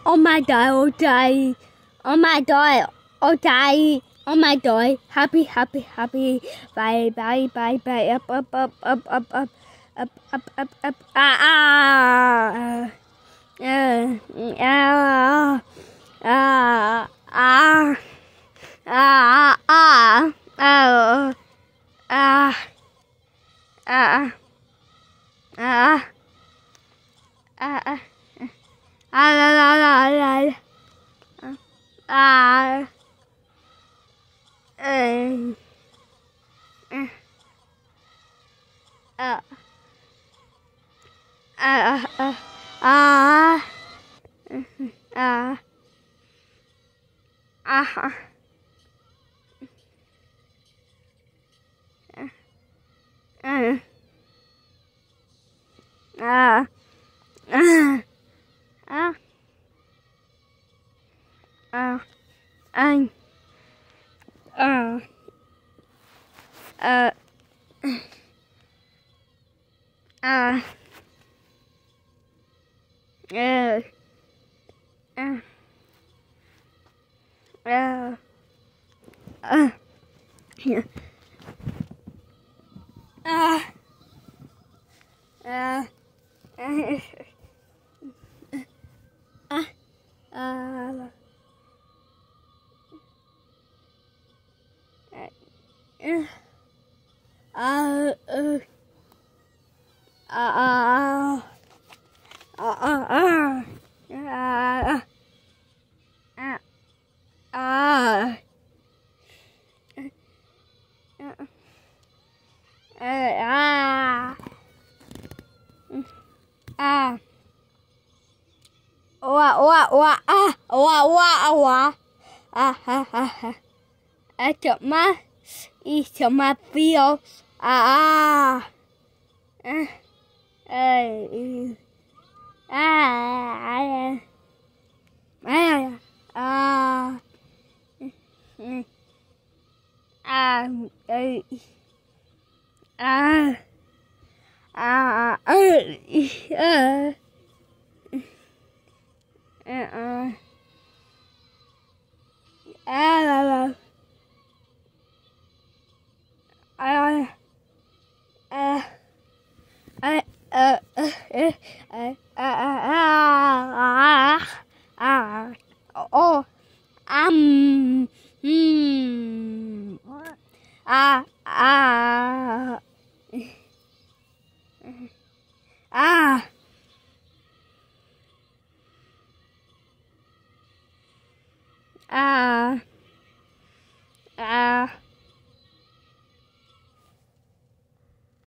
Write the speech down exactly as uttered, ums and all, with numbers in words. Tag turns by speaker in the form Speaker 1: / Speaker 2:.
Speaker 1: oh my god, oh die, oh my god, oh die, oh my god, happy, happy, happy, bye, bye, bye, bye, up, up, up, up, up, up, up, up, up, up, ah, ah, ah, ah, ah, ah, ah, ah, ah, ah, ah, ah, ah, ah. Ah la la la la. Ah. Eh. Eh. Ah. Ah ah ah. Ah. Ah. Ah. Ah. Ah. Ah. Ah. Anh. À. À. À. Ờ. À. À. À. À. À. À. À. À. Ừ. À. À. À. À. À. À. À. À. À. À. Oa oa oa ah oa oa oa ah ha ha ha. I took my eat to my field. Ah ah ah ah ah ah ah ah ah ah uh ah la la ah ah ah uh uh uh ah ah oh um hmm ah ah ah ah